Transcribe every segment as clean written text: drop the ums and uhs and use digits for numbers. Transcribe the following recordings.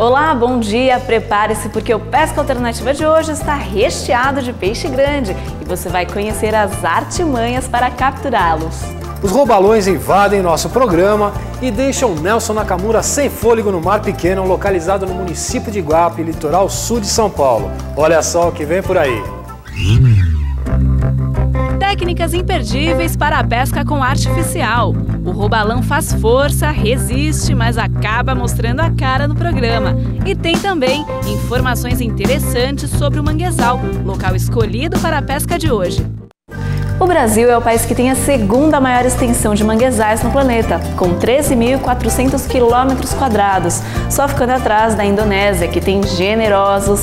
Olá, bom dia! Prepare-se porque o Pesca Alternativa de hoje está recheado de peixe grande e você vai conhecer as artimanhas para capturá-los. Os roubalões invadem nosso programa e deixam Nelson Nakamura sem fôlego no Mar Pequeno, localizado no município de Iguape, litoral sul de São Paulo. Olha só o que vem por aí. Técnicas imperdíveis para a pesca com artificial. O roubalão faz força, resiste, mas acaba mostrando a cara no programa. E tem também informações interessantes sobre o manguezal, local escolhido para a pesca de hoje. O Brasil é o país que tem a segunda maior extensão de manguezais no planeta, com 13.400 km², só ficando atrás da Indonésia, que tem generosos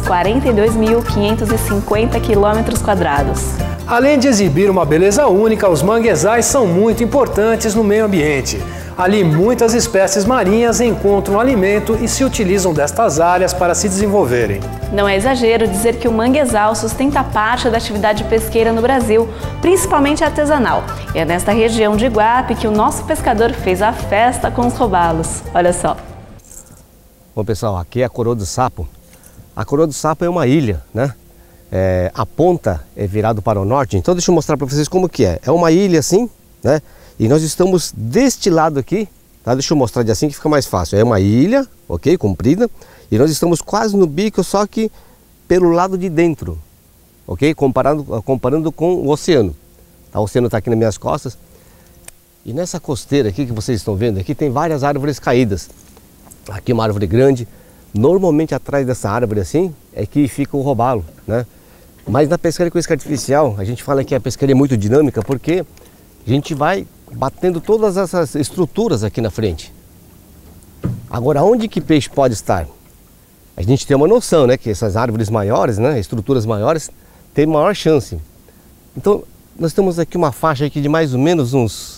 42.550 km². Além de exibir uma beleza única, os manguezais são muito importantes no meio ambiente. Ali, muitas espécies marinhas encontram alimento e se utilizam destas áreas para se desenvolverem. Não é exagero dizer que o manguezal sustenta parte da atividade pesqueira no Brasil, principalmente artesanal. E é nesta região de Iguape que o nosso pescador fez a festa com os robalos. Olha só. Bom, pessoal, aqui é a Coroa do Sapo. A Coroa do Sapo é uma ilha, né? A ponta é virado para o norte, então deixa eu mostrar para vocês como que é. É uma ilha assim, né? E nós estamos deste lado aqui, tá? Deixa eu mostrar de assim que fica mais fácil. É uma ilha, ok, comprida, e nós estamos quase no bico, só que pelo lado de dentro, ok? Comparando com o oceano. Tá? O oceano está aqui nas minhas costas. E nessa costeira aqui que vocês estão vendo, aqui tem várias árvores caídas. Aqui uma árvore grande, normalmente atrás dessa árvore assim, é que fica o robalo, né? Mas na pescaria com isca artificial, a gente fala que a pescaria é muito dinâmica porque a gente vai batendo todas essas estruturas aqui na frente. Agora, onde que peixe pode estar? A gente tem uma noção, né? Que essas árvores maiores, né? Estruturas maiores, tem maior chance. Então, nós temos aqui uma faixa aqui de mais ou menos uns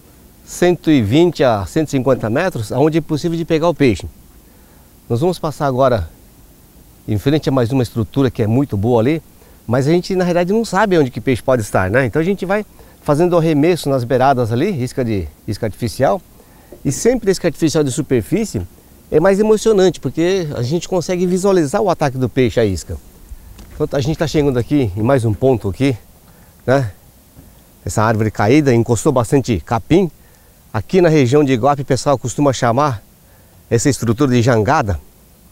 120 a 150 metros, onde é possível de pegar o peixe. Nós vamos passar agora em frente a mais uma estrutura que é muito boa ali, mas a gente na realidade não sabe onde que peixe pode estar, né? Então a gente vai fazendo arremesso nas beiradas ali, isca artificial, e sempre isca artificial de superfície é mais emocionante, porque a gente consegue visualizar o ataque do peixe à isca. Então a gente está chegando aqui em mais um ponto aqui, né? Essa árvore caída encostou bastante capim. Aqui na região de Iguape o pessoal costuma chamar essa estrutura de jangada.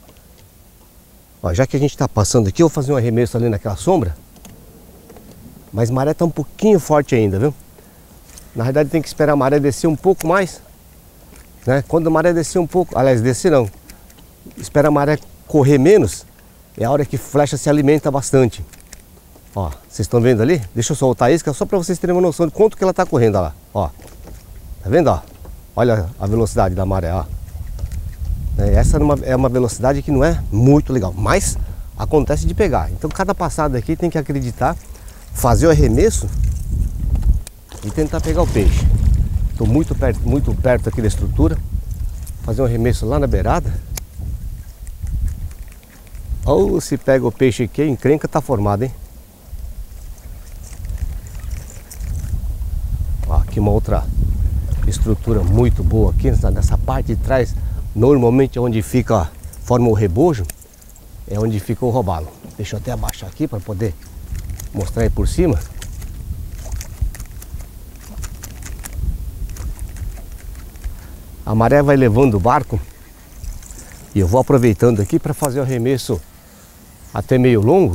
Ó, já que a gente está passando aqui, eu vou fazer um arremesso ali naquela sombra. Mas a maré está um pouquinho forte ainda, viu? Na verdade tem que esperar a maré descer um pouco mais, né? Quando a maré descer um pouco, aliás, descer não, espera a maré correr menos, é a hora que flecha se alimenta bastante. Ó, vocês estão vendo ali? Deixa eu soltar a isca só para vocês terem uma noção de quanto que ela está correndo lá. Ó, tá vendo? Ó, olha a velocidade da maré, ó. Essa é uma velocidade que não é muito legal, mas acontece de pegar. Então cada passada aqui tem que acreditar, fazer o arremesso e tentar pegar o peixe. Estou muito perto aqui da estrutura. Fazer um arremesso lá na beirada. Ou se pega o peixe aqui, a encrenca está formada, hein? Ó, aqui uma outra estrutura muito boa aqui nessa parte de trás. Normalmente onde fica, forma o rebojo, é onde fica o robalo. Deixa eu até abaixar aqui para poder mostrar aí por cima. A maré vai levando o barco e eu vou aproveitando aqui para fazer o arremesso até meio longo.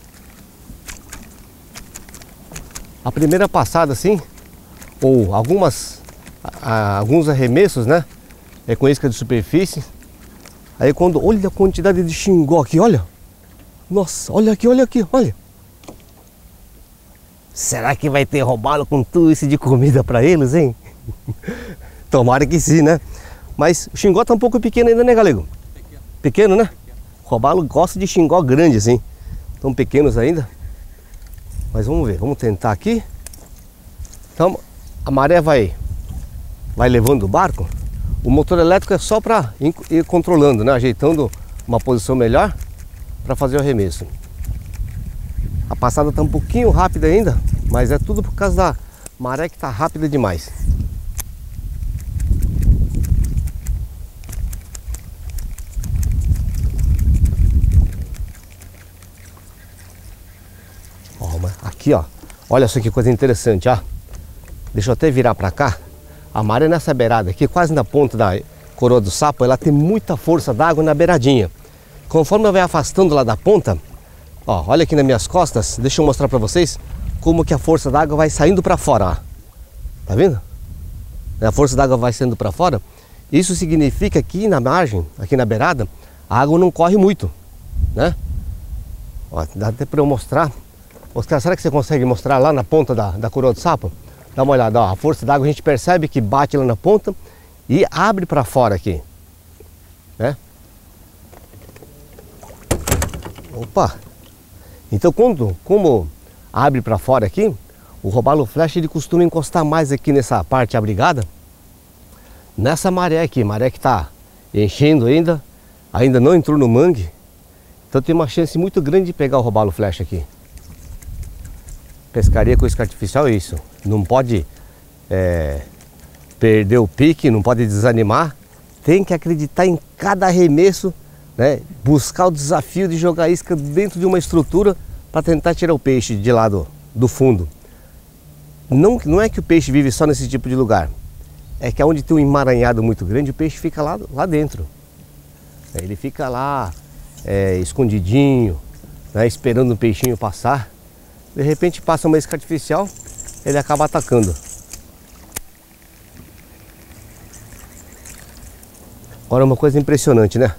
A primeira passada assim, ou alguns arremessos, né? É com isca de superfície. Aí quando, olha a quantidade de xingó aqui, olha. Nossa, olha aqui, olha. Será que vai ter robalo com tudo isso de comida para eles, hein? Tomara que sim, né? Mas o xingó tá um pouco pequeno ainda, né, galego? Pequeno, né? O robalo gosta de xingó grande, assim. Estão pequenos ainda. Mas vamos ver, vamos tentar aqui. Então, a maré vai levando o barco. O motor elétrico é só para ir controlando, né? Ajeitando uma posição melhor para fazer o arremesso. A passada está um pouquinho rápida ainda, mas é tudo por causa da maré que está rápida demais. aqui, ó. Olha só que coisa interessante, ó. Deixa eu até virar para cá. A maré nessa beirada aqui, quase na ponta da coroa do sapo, ela tem muita força d'água na beiradinha. Conforme ela vai afastando lá da ponta, ó, olha aqui nas minhas costas, deixa eu mostrar para vocês como que a força d'água vai saindo para fora, ó. Tá vendo? A força d'água vai saindo para fora. Isso significa que aqui na margem, aqui na beirada, a água não corre muito, né? Ó, dá até para eu mostrar. Oscar, será que você consegue mostrar lá na ponta da coroa do sapo? Dá uma olhada, ó, a força d'água a gente percebe que bate lá na ponta e abre para fora aqui, né? Opa! Então como abre para fora aqui, o robalo flecha ele costuma encostar mais aqui nessa parte abrigada, nessa maré aqui, maré que está enchendo ainda não entrou no mangue, então tem uma chance muito grande de pegar o robalo flecha aqui. Pescaria com isca artificial é isso, não pode perder o pique, não pode desanimar, tem que acreditar em cada arremesso, né? Buscar o desafio de jogar isca dentro de uma estrutura para tentar tirar o peixe de lá do fundo. Não é que o peixe vive só nesse tipo de lugar, é que onde tem um emaranhado muito grande, o peixe fica lá dentro. Ele fica lá escondidinho, né? Esperando o peixinho passar. De repente passa uma isca artificial, ele acaba atacando. Agora uma coisa impressionante, né?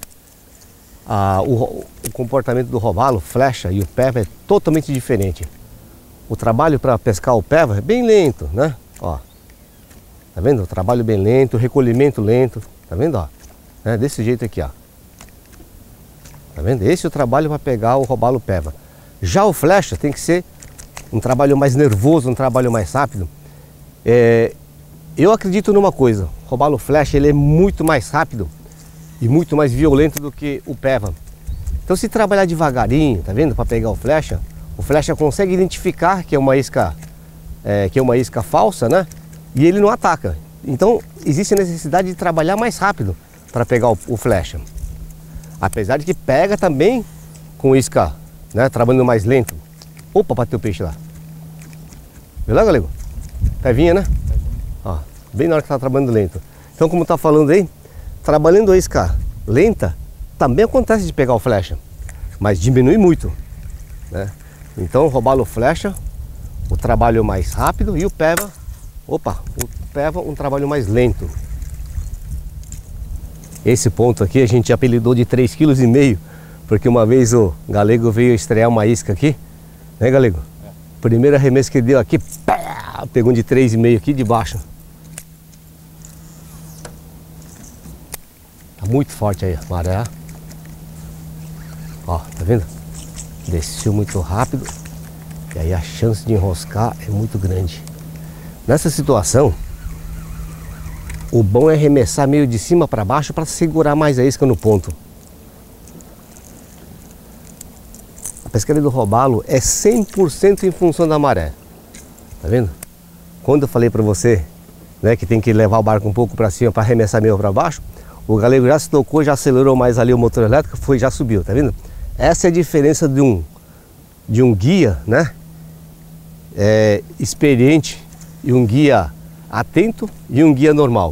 O comportamento do robalo, flecha e o peva é totalmente diferente. O trabalho para pescar o peva é bem lento, né? Ó, tá vendo? O trabalho bem lento, o recolhimento lento, tá vendo? Ó, desse jeito aqui, ó. Tá vendo? Esse é o trabalho para pegar o robalo peva. Já o flecha tem que ser um trabalho mais nervoso, um trabalho mais rápido. Eu acredito numa coisa, o robalo flecha ele é muito mais rápido e muito mais violento do que o peva. Então se trabalhar devagarinho, tá vendo? Para pegar o flecha consegue identificar que é uma isca falsa, né? E ele não ataca. Então existe a necessidade de trabalhar mais rápido para pegar o flecha. Apesar de que pega também com isca, né? Trabalhando mais lento. Opa, bateu o peixe lá. Viu lá, galego? Pevinha, né? Ó, bem na hora que tá trabalhando lento. Então, como tá falando aí, trabalhando a isca lenta, também acontece de pegar o flecha, mas diminui muito, né? Então, robalo flecha, o trabalho mais rápido e o peva, um trabalho mais lento. Esse ponto aqui a gente apelidou de 3,5 kg, porque uma vez o galego veio estrear uma isca aqui, né, galego? Primeiro arremesso que deu aqui, pá, pegou um de 3,5 aqui de baixo. Tá muito forte aí a maré. Ó, tá vendo? Desceu muito rápido e aí a chance de enroscar é muito grande. Nessa situação, o bom é arremessar meio de cima para baixo para segurar mais a isca no ponto. A pescaria do robalo é 100% em função da maré. Tá vendo? Quando eu falei para você, né, que tem que levar o barco um pouco para cima para arremessar meio para baixo, o galego já se tocou, já acelerou mais ali o motor elétrico, já subiu, tá vendo? Essa é a diferença de um guia, né? Experiente e um guia atento e um guia normal.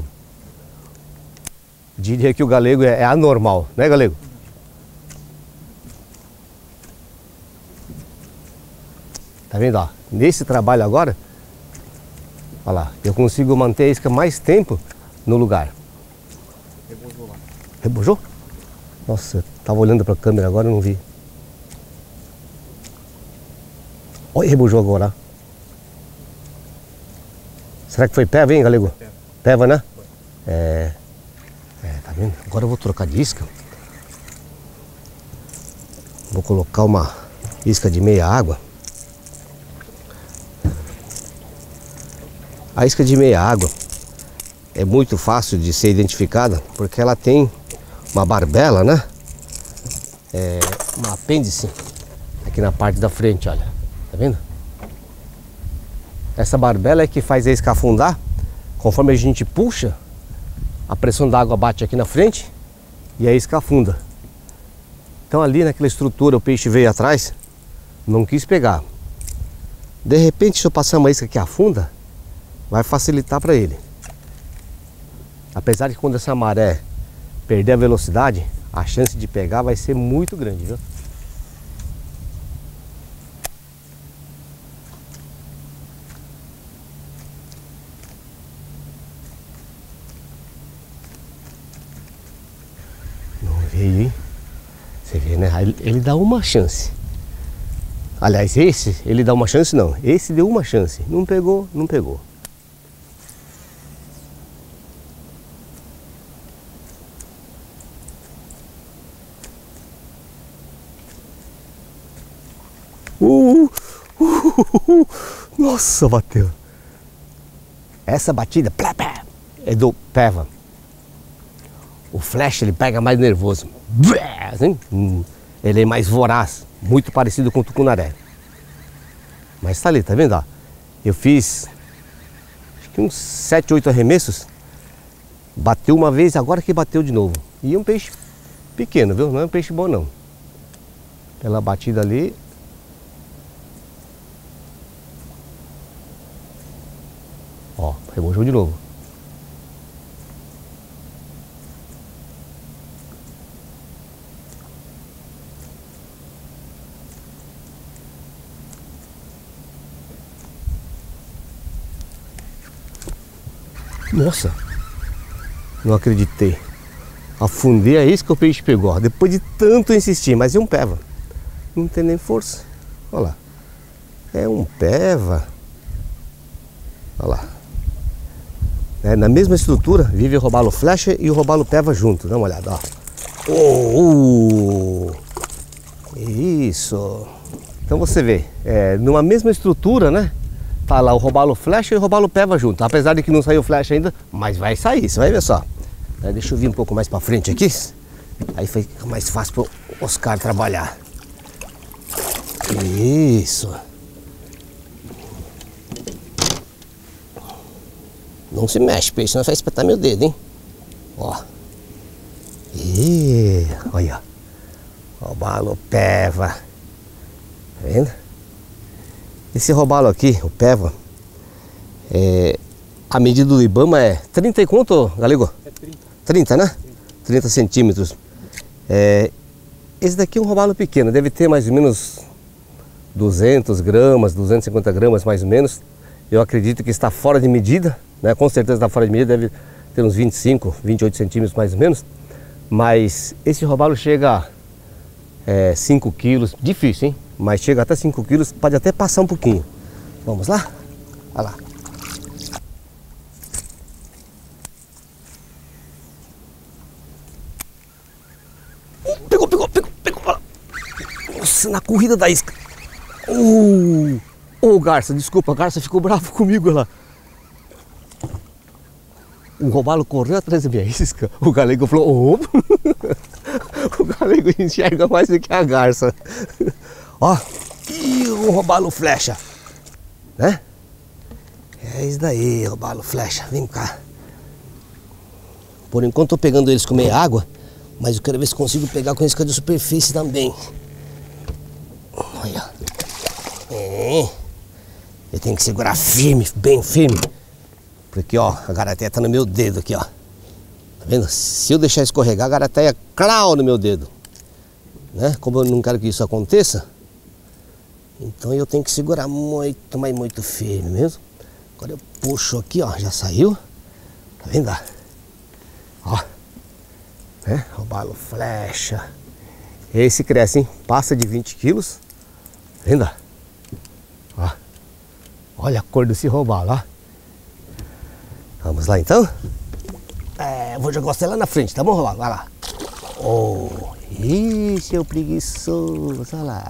Diria que o galego é anormal, né, galego? Tá vendo, ó? Nesse trabalho agora, olha lá, eu consigo manter a isca mais tempo no lugar. Rebojou lá. Rebojou? Nossa, eu tava olhando para a câmera agora e não vi. Olha, rebojou agora. Será que foi peva, hein, galego? Peva, né? Tá vendo? Agora eu vou trocar de isca. Vou colocar uma isca de meia água. A isca de meia água é muito fácil de ser identificada porque ela tem uma barbela, né? Um apêndice aqui na parte da frente, olha. Tá vendo? Essa barbela é que faz a isca afundar. Conforme a gente puxa, a pressão da água bate aqui na frente e a isca afunda. Então ali naquela estrutura o peixe veio atrás, não quis pegar. De repente, se eu passar uma isca que afunda, vai facilitar para ele. Apesar de quando essa maré perder a velocidade, a chance de pegar vai ser muito grande, viu? Não veio, hein? Você vê, né? Ele dá uma chance. Aliás, esse, ele dá uma chance não. Esse deu uma chance. Não pegou, não pegou. Nossa, bateu. Essa batida é do peva. O flash ele pega mais nervoso. Assim, ele é mais voraz. Muito parecido com o tucunaré. Mas tá ali, tá vendo? Ó? Eu fiz acho que uns 7, 8 arremessos. Bateu uma vez, agora que bateu de novo. E é um peixe pequeno, viu? Não é um peixe bom não. Pela batida ali. Ó, rebojou de novo. Nossa, não acreditei. Afundei a isca que o peixe pegou. Ó. Depois de tanto insistir, mas é um peva. Não tem nem força. Olha lá. É um peva. Olha lá. É, na mesma estrutura, vive o robalo flecha e o robalo peva junto. Dá uma olhada, ó. Isso. Então você vê, numa mesma estrutura, né? Tá lá o robalo flecha e o robalo peva junto. Apesar de que não saiu flecha ainda, mas vai sair, você vai ver só. Deixa eu vir um pouco mais pra frente aqui. Aí fica mais fácil pro Oscar trabalhar. Isso. Não se mexe, peixe, senão vai espetar meu dedo, hein? Ó. Olha. Robalo peva. Tá vendo? Esse robalo aqui, o peva, a medida do Ibama é 30 e quanto, Galego? É 30. 30, né? 30 centímetros. Esse daqui é um robalo pequeno, deve ter mais ou menos 200 gramas, 250 gramas mais ou menos. Eu acredito que está fora de medida, né? Com certeza está fora de medida, deve ter uns 25, 28 centímetros mais ou menos. Mas esse robalo chega a 5 quilos, difícil, hein? Mas chega até 5 quilos, pode até passar um pouquinho. Vamos lá? Olha lá. Pegou. Nossa, na corrida da isca. Garça, desculpa, a garça ficou bravo comigo lá. O robalo correu atrás da minha isca. O galego falou, o galego enxerga mais do que a garça. Ó, e o robalo flecha, né? É isso daí, robalo flecha, vem cá. Por enquanto tô pegando eles com meia água, mas eu quero ver se consigo pegar com isca de superfície também. Olha. Eu tenho que segurar firme, bem firme. Porque ó, a garateia tá no meu dedo aqui, ó. Tá vendo? Se eu deixar escorregar, a garateia clau no meu dedo, né? Como eu não quero que isso aconteça, então eu tenho que segurar muito, mas muito firme mesmo. Agora eu puxo aqui, ó, já saiu. Tá vendo? Ó, né? Robalo flecha. Esse cresce, hein? Passa de 20 quilos. Tá vendo? Ó, olha a cor desse robalo, ó. Vamos lá então? Vou jogar você lá na frente, tá bom, robalo? Vai lá. Ih, seu preguiçoso, olha lá.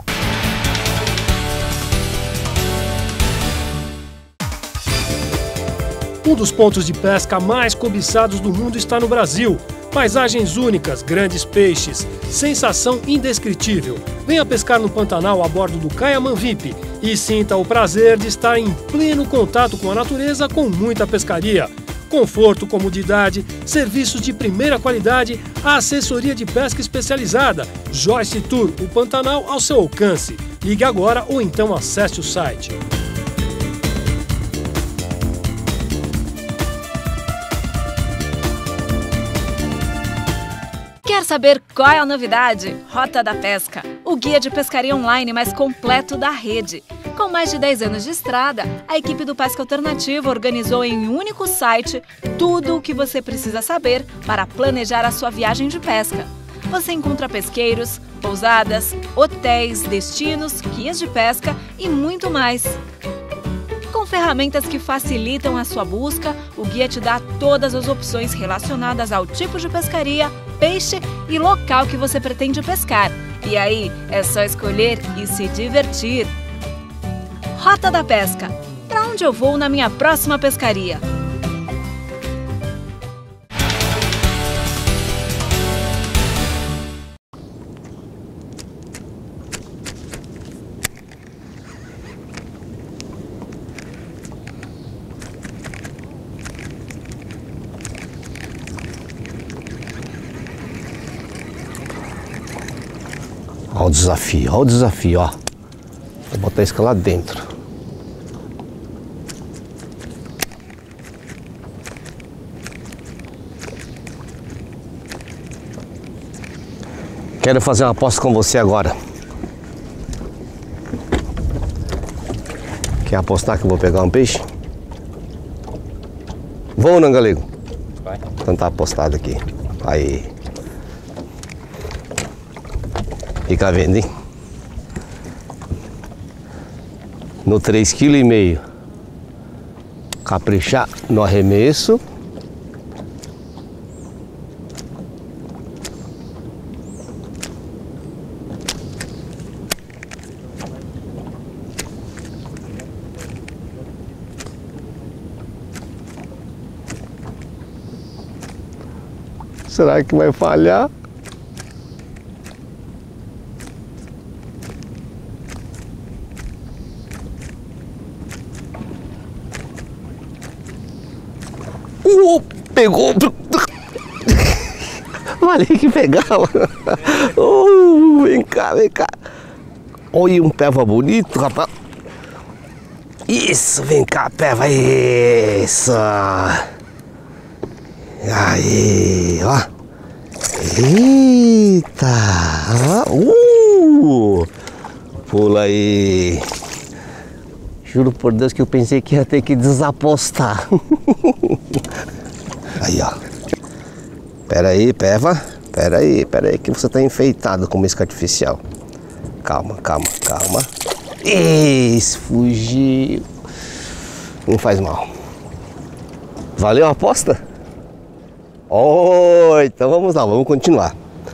Um dos pontos de pesca mais cobiçados do mundo está no Brasil. Paisagens únicas, grandes peixes, sensação indescritível. Venha pescar no Pantanal a bordo do Caiaman VIP e sinta o prazer de estar em pleno contato com a natureza com muita pescaria. Conforto, comodidade, serviços de primeira qualidade, a assessoria de pesca especializada. Joyce Tour, o Pantanal ao seu alcance. Ligue agora ou então acesse o site. saber qual é a novidade? Rota da Pesca, o guia de pescaria online mais completo da rede. Com mais de 10 anos de estrada, a equipe do Pesca Alternativa organizou em um único site tudo o que você precisa saber para planejar a sua viagem de pesca. Você encontra pesqueiros, pousadas, hotéis, destinos, guias de pesca e muito mais. Com ferramentas que facilitam a sua busca, o guia te dá todas as opções relacionadas ao tipo de pescaria, peixe e local que você pretende pescar. E aí, é só escolher e se divertir. Rota da Pesca. Para onde eu vou na minha próxima pescaria? Olha o desafio, ó. Vou botar a isca lá dentro. Quero fazer uma aposta com você agora. Quer apostar que eu vou pegar um peixe? Vou ou não, galego? Vai. Então tá apostado aqui. Aí. Fica vendo, hein? No 3,5 kg. Caprichar no arremesso. Será que vai falhar? Pegou! Falei que pegava! Vem cá, vem cá! Olha um peva bonito, rapaz! Isso, vem cá, peva! Isso! Aí, ó! Eita! Pula aí! Juro por Deus que eu pensei que ia ter que desapostar. Aí, ó. Pera aí, peva. Pera aí que você tá enfeitado com uma isca artificial. Calma. Isso, fugiu. Não faz mal. Valeu a aposta? Oh, então vamos lá, vamos continuar.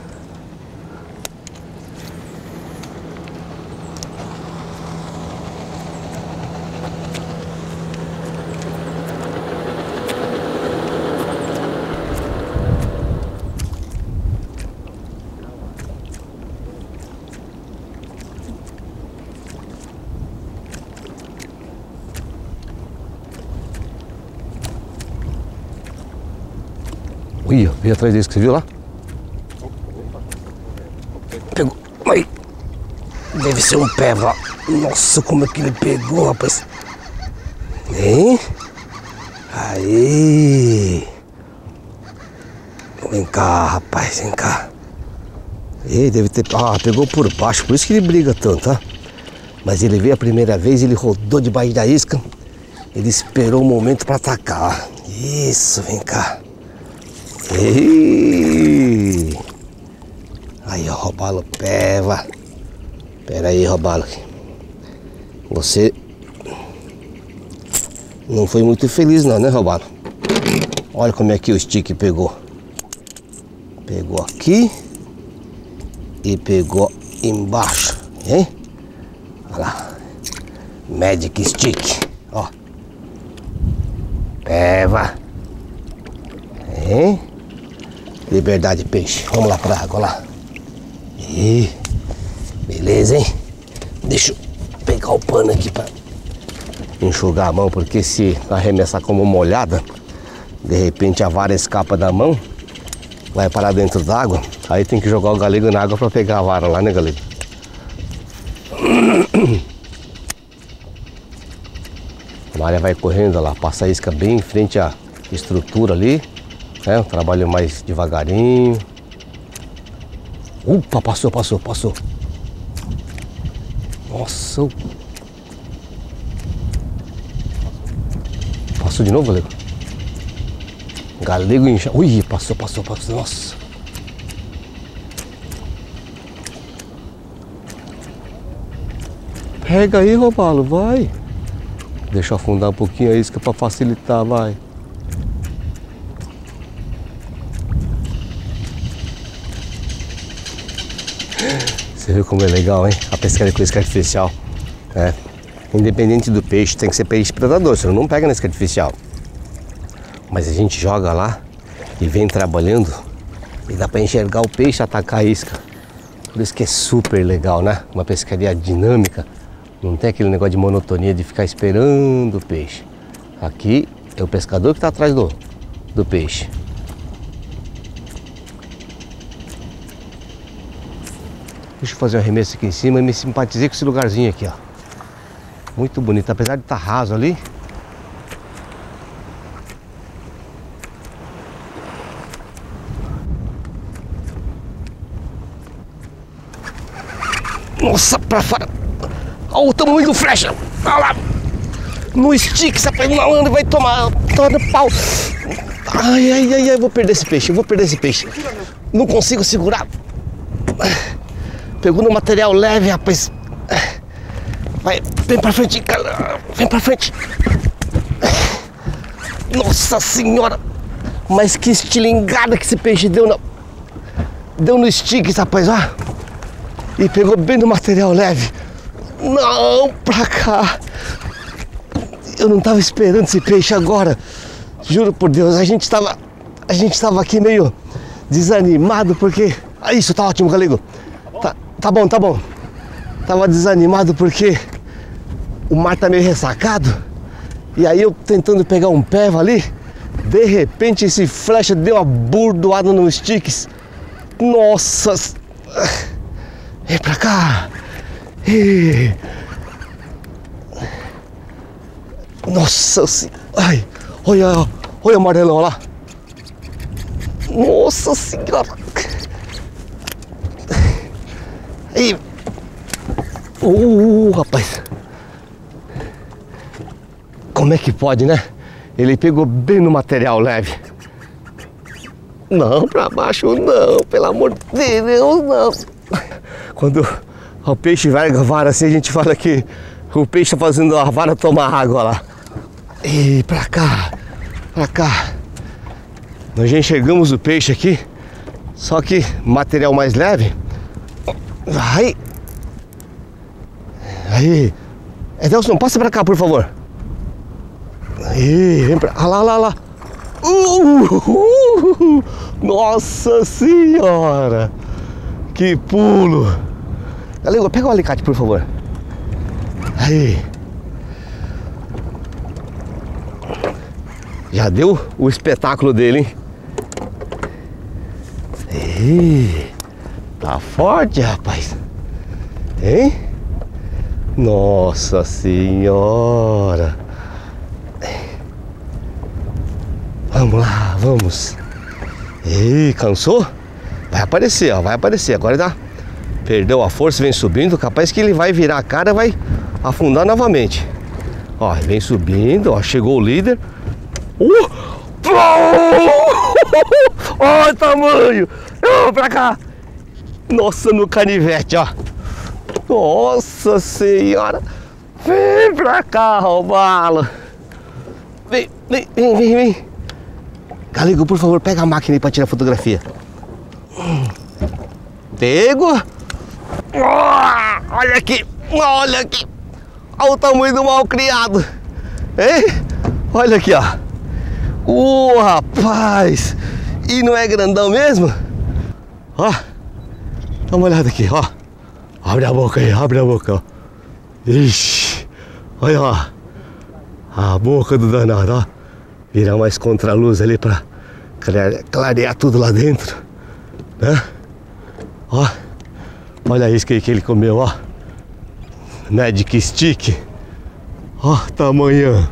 Ih, veio atrás desse que você viu lá? Pegou. Aí. Deve ser um peva. Nossa, como é que ele pegou, rapaz. Hein? Aí. Vem cá, rapaz, vem cá. Ele deve ter... Ah, pegou por baixo, por isso que ele briga tanto, tá? Mas ele veio a primeira vez, ele rodou debaixo da isca. Ele esperou o momento para atacar. Isso, vem cá. Ei. Aí, ó, robalo peva. Pera aí, robalo. Você não foi muito feliz não, né, robalo? Olha como é que o stick pegou. Pegou aqui e pegou embaixo, hein? Olha lá. Magic stick, ó. Peva. Hein? Liberdade, peixe. Vamos lá pra água, lá. E beleza, hein? Deixa eu pegar o pano aqui pra enxugar a mão, porque se arremessar como molhada, de repente a vara escapa da mão, vai parar dentro d'água. Aí tem que jogar o galego na água pra pegar a vara lá, né, galego? A malha vai correndo lá, passa a isca bem em frente à estrutura ali. É um trabalho mais devagarinho. Opa, passou. Nossa. Passou de novo, galego? Galego incha. Ui, passou. Nossa. Pega aí, Robalo, vai. Deixa eu afundar um pouquinho a isca para facilitar, vai. Você viu como é legal, hein? A pescaria com isca artificial. É. Independente do peixe, tem que ser peixe predador, senão não pega na isca artificial. Mas a gente joga lá e vem trabalhando e dá para enxergar o peixe atacar a isca. Por isso que é super legal, né? Uma pescaria dinâmica. Não tem aquele negócio de monotonia de ficar esperando o peixe. Aqui é o pescador que está atrás do peixe. Deixa eu fazer um arremesso aqui em cima e me simpatizei com esse lugarzinho aqui, ó. Muito bonito, apesar de estar raso ali. Nossa, pra fora. Olha o tamanho do flecha. Olha lá. No stick, essa pega malandro vai tomar pau. Ai, eu vou perder esse peixe, Não consigo segurar. Pegou no material leve, rapaz. Vai, vem pra frente, cara. Vem pra frente. Nossa senhora. Mas que estilingada que esse peixe deu no stick, rapaz, ó. E pegou bem no material leve. Não, pra cá. Eu não tava esperando esse peixe agora. Juro por Deus, a gente tava aqui meio desanimado porque... Ah, isso, tá ótimo, galego. Tá bom. Tava desanimado porque o mar tá meio ressacado. E aí eu tentando pegar um peva ali, de repente esse flecha deu uma burdoada no sticks. Nossa! Vem pra cá! Nossa senhora! Ai! Olha o amarelão lá! Nossa senhora! Aí! Rapaz! Como é que pode, né? Ele pegou bem no material leve. Não, pra baixo não, pelo amor de Deus, não. Quando o peixe vai a vara assim, a gente fala que o peixe tá fazendo a vara tomar água lá. E pra cá. Nós já enxergamos o peixe aqui, só que material mais leve. Aí. Edelson, passa pra cá, por favor. Aí, vem pra... lá. Nossa senhora! Que pulo! Galego, pega o alicate, por favor. Aí. Já deu o espetáculo dele, hein? Aí. Tá forte, rapaz. Hein? Nossa senhora! Vamos lá, vamos. Ei, cansou? Vai aparecer, ó, vai aparecer. Agora dá. Perdeu a força, vem subindo. Capaz que ele vai virar a cara e vai afundar novamente. Ó, vem subindo, ó, chegou o líder. Olha o tamanho. Pra cá. Nossa, no canivete, ó. Nossa senhora. Vem pra cá, Robalo. Vem. Galego, por favor, pega a máquina aí pra tirar fotografia. Pego. Olha aqui. Olha o tamanho do mal criado. Hein? Olha aqui, ó. Rapaz. E não é grandão mesmo? Ó. Dá uma olhada aqui, ó. Abre a boca aí, ó. Ixi. Olha, ó. A boca do danado, ó. Virar mais contra-luz ali pra clarear tudo lá dentro, né? Ó, olha isso que ele comeu, ó. Magic Stick. Ó, tamanho.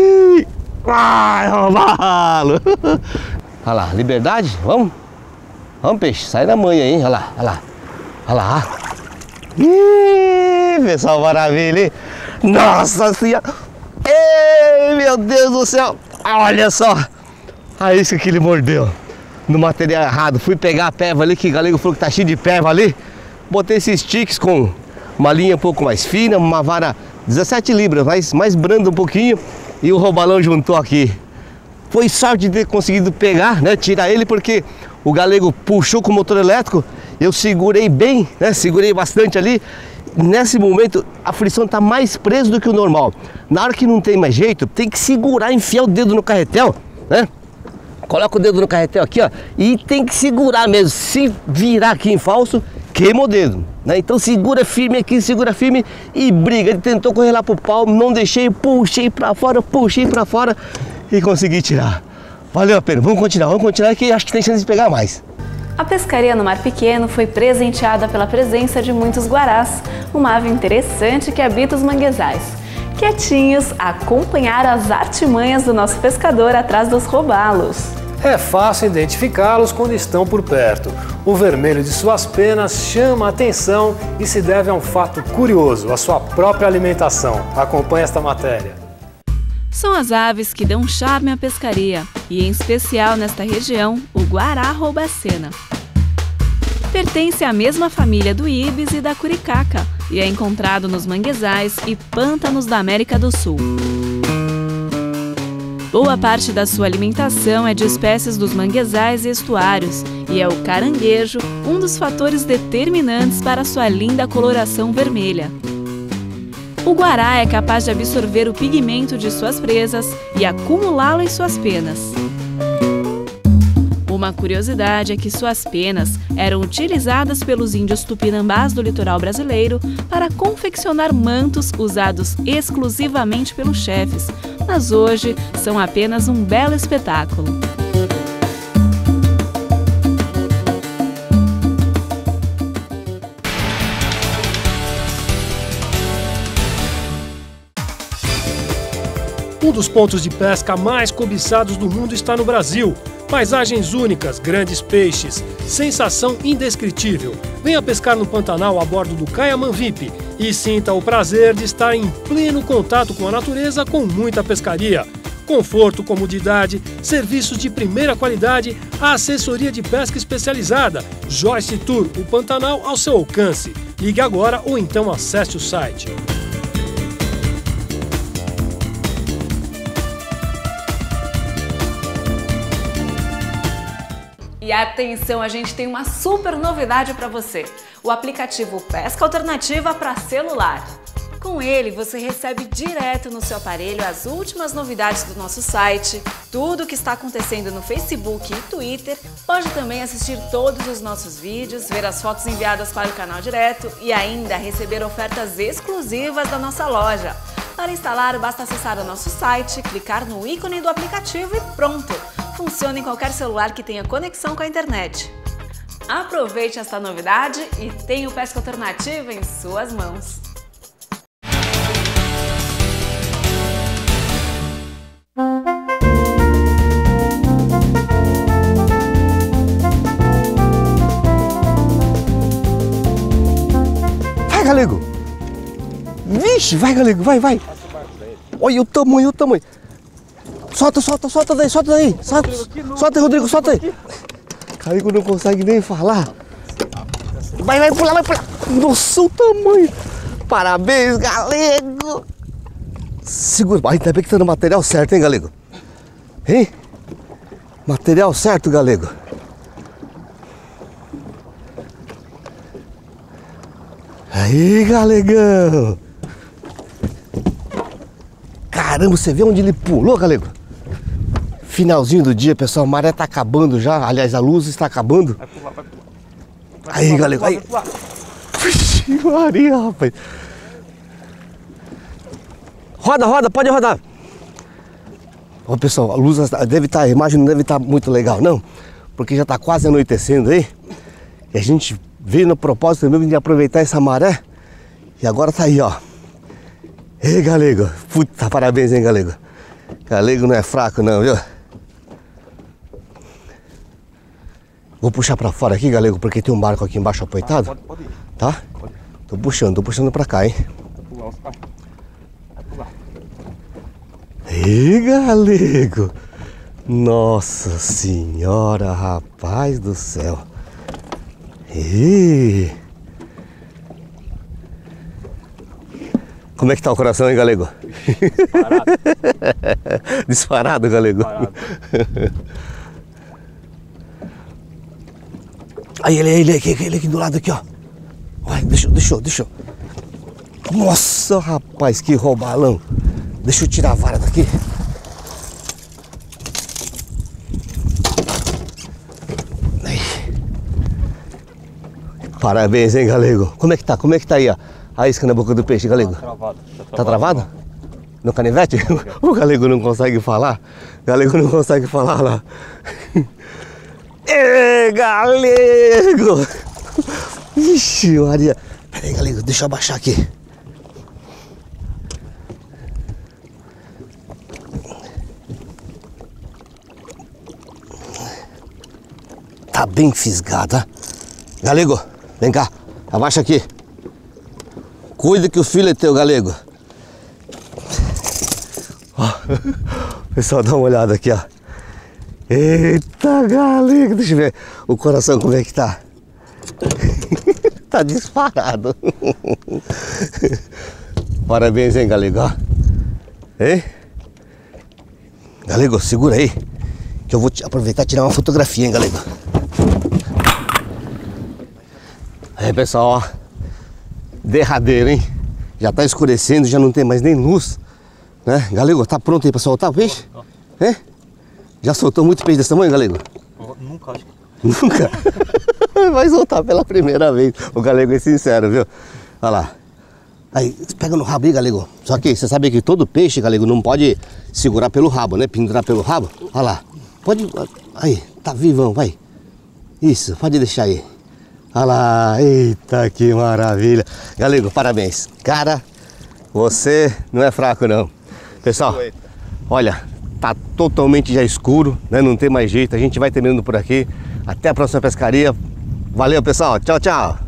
Ai, Robalo. Olha lá, liberdade, vamos? Vamos, peixe, sai da manha, hein? Olha lá, olha lá. Olha lá. Ih, pessoal, maravilha, hein? Nossa Senhora! Ei, meu Deus do céu! Olha só! A isca que ele mordeu no material errado. Fui pegar a peva ali, que o galego falou que tá cheio de peva ali. Botei esses sticks com uma linha um pouco mais fina, uma vara 17 libras, mais branda um pouquinho. E o robalão juntou aqui. Foi sorte de ter conseguido pegar, né? Tirar ele, porque o galego puxou com o motor elétrico. Eu segurei bem, né? Segurei bastante ali. Nesse momento a frição está mais presa do que o normal. Na hora que não tem mais jeito, tem que segurar, enfiar o dedo no carretel, né? Coloca o dedo no carretel aqui, ó, e tem que segurar mesmo. Se virar aqui em falso, queima o dedo, né? Então segura firme aqui, segura firme e briga. Ele tentou correr lá pro pau, não deixei, puxei para fora e consegui tirar. Valeu a pena, vamos continuar que acho que tem chance de pegar mais. A pescaria no Mar Pequeno foi presenteada pela presença de muitos guarás, uma ave interessante que habita os manguezais. Quietinhos, a acompanhar as artimanhas do nosso pescador atrás dos robalos. É fácil identificá-los quando estão por perto. O vermelho de suas penas chama a atenção e se deve a um fato curioso, a sua própria alimentação. Acompanhe esta matéria. São as aves que dão charme à pescaria, e em especial nesta região, o guará roubacena. Pertence à mesma família do ibis e da curicaca, e é encontrado nos manguezais e pântanos da América do Sul. Boa parte da sua alimentação é de espécies dos manguezais e estuários, e é o caranguejo um dos fatores determinantes para sua linda coloração vermelha. O guará é capaz de absorver o pigmento de suas presas e acumulá-lo em suas penas. Uma curiosidade é que suas penas eram utilizadas pelos índios tupinambás do litoral brasileiro para confeccionar mantos usados exclusivamente pelos chefes, mas hoje são apenas um belo espetáculo. Um dos pontos de pesca mais cobiçados do mundo está no Brasil. Paisagens únicas, grandes peixes, sensação indescritível. Venha pescar no Pantanal a bordo do Caia Manvip e sinta o prazer de estar em pleno contato com a natureza com muita pescaria. Conforto, comodidade, serviços de primeira qualidade, a assessoria de pesca especializada. Joyce Tour, o Pantanal ao seu alcance. Ligue agora ou então acesse o site. E atenção, a gente tem uma super novidade para você, o aplicativo Pesca Alternativa para celular. Com ele, você recebe direto no seu aparelho as últimas novidades do nosso site, tudo o que está acontecendo no Facebook e Twitter, pode também assistir todos os nossos vídeos, ver as fotos enviadas para o canal direto e ainda receber ofertas exclusivas da nossa loja. Para instalar, basta acessar o nosso site, clicar no ícone do aplicativo e pronto! Funciona em qualquer celular que tenha conexão com a internet. Aproveite esta novidade e tenha o Pesca Alternativa em suas mãos. Vai, galego! Vixe, vai, galego, vai! Olha o tamanho, Solta daí. Solta aí, Rodrigo, solta aí. Galego não consegue nem falar. Vai pular. Nossa, o tamanho. Parabéns, galego. Segura. Ainda bem que tá no material certo, hein, galego? Hein? Material certo, galego. Aí, galegão. Caramba, você vê onde ele pulou, galego? Finalzinho do dia, pessoal, a maré tá acabando já. Aliás, a luz está acabando. Vai pular. Aí, galego, aí. Vixe, Maria, rapaz. Roda, pode rodar. Ó, pessoal, a luz deve estar, a imagem não deve estar muito legal, não. Porque já tá quase anoitecendo aí. E a gente veio no propósito mesmo de aproveitar essa maré. E agora tá aí, ó. Ei, galego. Puta, parabéns, hein, galego. Galego não é fraco, não, viu? Vou puxar pra fora aqui, galego, porque tem um barco aqui embaixo apoitado. Pode ir. Tá? Pode ir. Tô puxando pra cá, hein? Vai pular, Oscar. Vai pular. Ih, galego! Nossa senhora, rapaz do céu! Ih! Como é que tá o coração, hein, galego? Disparado. Disparado, galego? Disparado. Aí ele aqui do lado aqui, ó. Vai, deixou. Nossa, rapaz, que roubalão. Deixa eu tirar a vara daqui. Aí. Parabéns, hein, galego. Como é que tá aí, ó? A isca na boca do peixe, galego. Tá travado. Tá travado? No canivete? O galego não consegue falar. Galego não consegue falar lá. Ê, galego! Ixi, Maria. Pera aí, galego, deixa eu abaixar aqui. Tá bem fisgada. Galego, vem cá. Abaixa aqui. Cuida que o filho é teu, galego. Ó, pessoal, dá uma olhada aqui, ó. Eita, galego, deixa eu ver o coração como é que tá. Tá disparado. Parabéns, hein, galego, ó. Hein? Galego, segura aí, que eu vou aproveitar e tirar uma fotografia, hein, galego. Aí, pessoal, ó. Derradeiro, hein? Já tá escurecendo, já não tem mais nem luz, né? Galego, tá pronto aí pra soltar o peixe? É? Já soltou muito peixe desse tamanho, galego? Nunca, acho que... Nunca? Vai soltar pela primeira vez. O galego é sincero, viu? Olha lá. Aí, pega no rabo aí, galego. Só que você sabe que todo peixe, galego, não pode segurar pelo rabo, né? Pendurar pelo rabo. Olha lá. Pode... Aí, tá vivão, vai. Isso, pode deixar aí. Olha lá, eita, que maravilha. Galego, parabéns. Cara, você não é fraco, não. Pessoal, olha, tá totalmente já escuro, né? Não tem mais jeito. A gente vai terminando por aqui. Até a próxima pescaria. Valeu, pessoal. Tchau, tchau.